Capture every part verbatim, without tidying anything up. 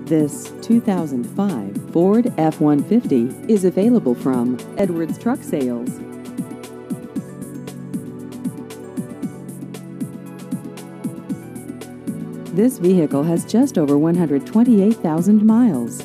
This two thousand five Ford F one fifty is available from Edwards Truck Sales. This vehicle has just over one hundred twenty-eight thousand miles.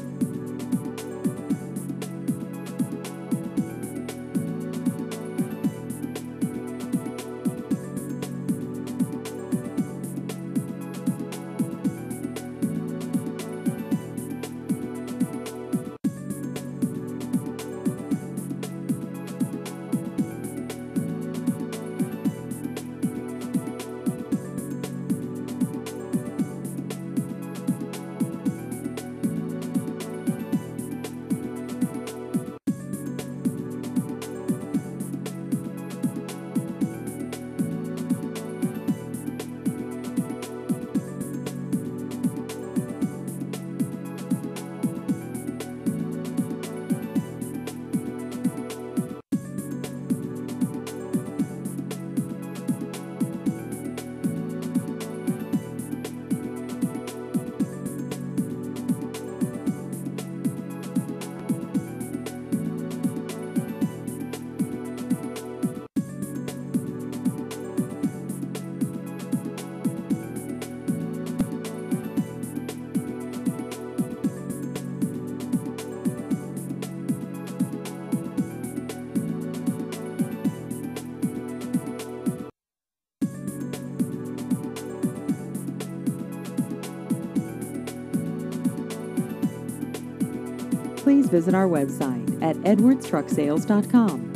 Please visit our website at edwards truck sales dot com.